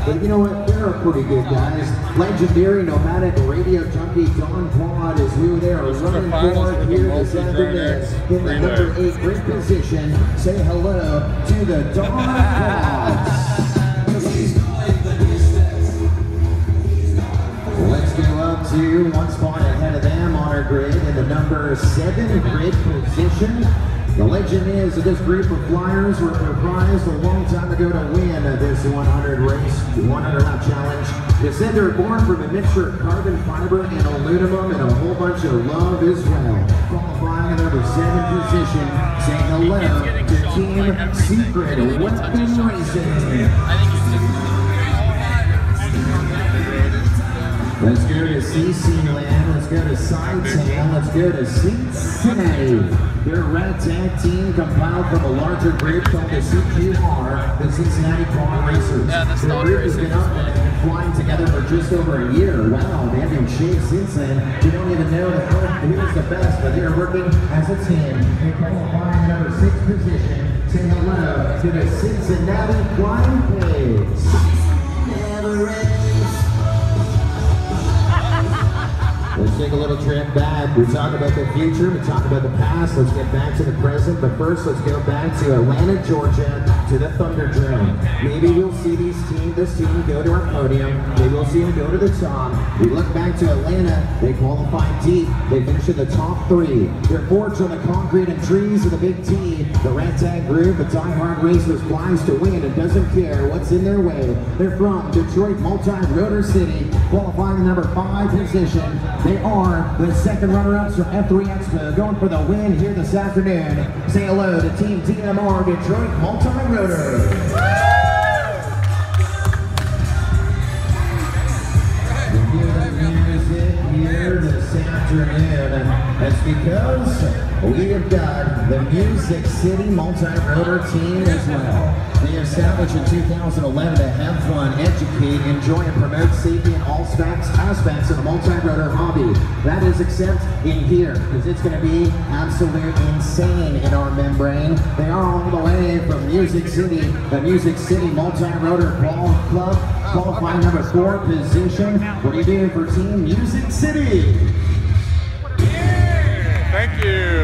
But you know what? They're pretty good guys. Legendary nomadic radio junkie Don Quad is who they are running for here this afternoon in the number 8 grid position. Say hello to the Don Quads. Let's go up to one spot ahead of them on our grid in the number 7 grid position. The legend is that this group of flyers were surprised a long time ago to win this 100 race, 100 lap challenge. They said they were born from a mixture of carbon fiber and aluminum and a whole bunch of love as well. Qualifying at number 7 position, saying hello to Team Secret Weapon Racing. Let's go to CC Land, let's go to Sidetown, let's go to Cincinnati. Their ragtag team compiled from a larger group called the CQR, the Cincinnati Quad Racers. Their group has been up and flying together for just over a year. Wow, they have been shaped since then. We don't even know who is the best, but they are working as a team. They qualify in number 6 position. Say hello to the Cincinnati Flying Pigs. Let's take a little trip back. We talk about the future, we talk about the past. Let's get back to the present. But first, let's go back to Atlanta, Georgia, to the Thunderdrome. Maybe we'll see this team go to our podium. Maybe we'll see them go to the top. We look back to Atlanta. They qualified deep. They finished in the top 3. They're forged on the concrete and trees of the Big T. The ragtag group of diehard racers flies to win and doesn't care what's in their way. They're from Detroit Multi-Rotor City, qualifying the number 5 position. They are the second runner-ups from F3 Expo, going for the win here this afternoon. Say hello to Team DMR Detroit Multi-Rotor. Here this afternoon. That's because we have got the Music City Multi-Rotor team as well. They established in 2011 to have fun, educate, enjoy, and promote safety in all aspects of the multi-rotor hobby. That is except in here, because it's going to be absolute insane in our membrane. They are all the way from Music City, the Music City Multi-Rotor Club, qualifying number 4 position. What do you do for Team Music City? Thank you.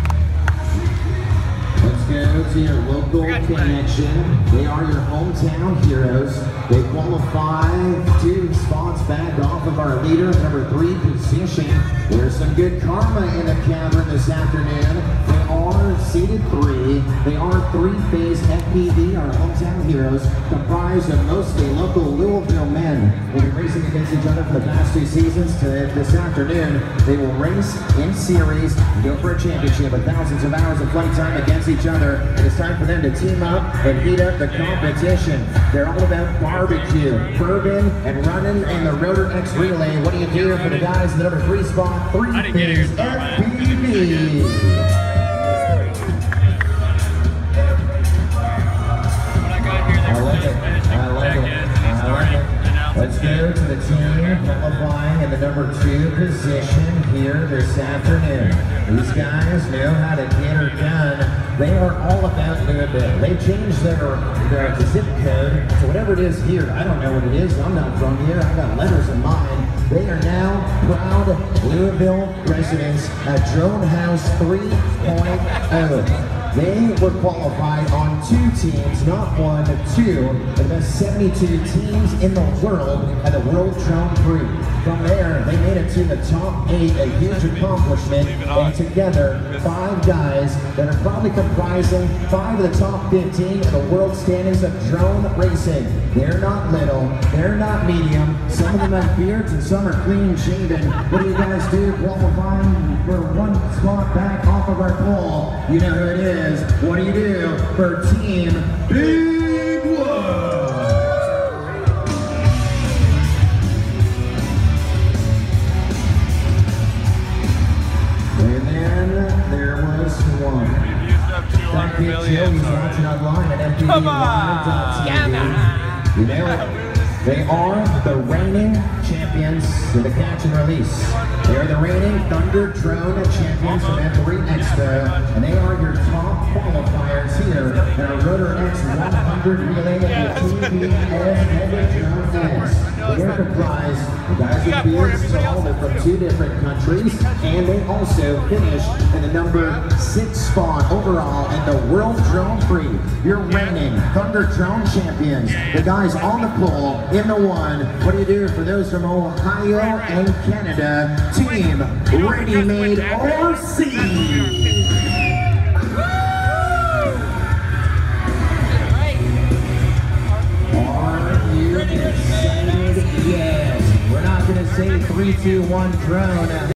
Let's go to your local connection. They are your hometown heroes. They qualify 2 spots back off of our leader, number 3 position. There's some good karma in the cavern this afternoon. They are seated 3. They are 3-phase FPV, our hometown heroes, comprised of mostly local Louisville men. They've been racing against each other for the past 2 seasons. This afternoon, they will race in series and go for a championship with thousands of hours of flight time against each other. And it's time for them to team up and heat up the competition. They're all about barbecue, bourbon, and running in the Rotor X Relay. What do you do for the guys in the number 3 spot? 3-phase FPV. Let's go to the team qualifying in the number 2 position here this afternoon. These guys know how to get her done. They are all about Louisville. They changed their zip code to whatever it is here. I don't know what it is. I'm not from here. I got letters in mine. They are now proud Louisville residents at Drone House 3.0. They were qualified on 2 teams, not 1, but 2, the best 72 teams in the world at the World Drone Prix. From there, they made it to the top 8, a huge accomplishment, and together, 5 guys that are probably comprising 5 of the top 15 in the world standings of drone racing. They're not little, they're not medium, some of them have beards and some are clean shaven. What do you guys do qualifying for 1 spot back off of our pole? You know who it is. What do you do for Team Big One? And then there was one. That big Joe, he's watching online at FPVlive.tv. You know it. They are the reigning champions of the catch and release. They are the reigning Thunder Drone champions from M3 Expo, and they are your top qualifiers here in our Rotor X 100 relay of the TBS Heavy Drone X. They are comprised of guys with beards tall. They're from 2 different countries, and they also finished in the number 6 spot overall in the World Drone Prix. Your reigning Thunder Drone champions, the guys on the pole in the 1. What do you do for those from Ohio and Canada? Team Ready Made RC. Yes, we're not going to say 3, 2, 1 drone.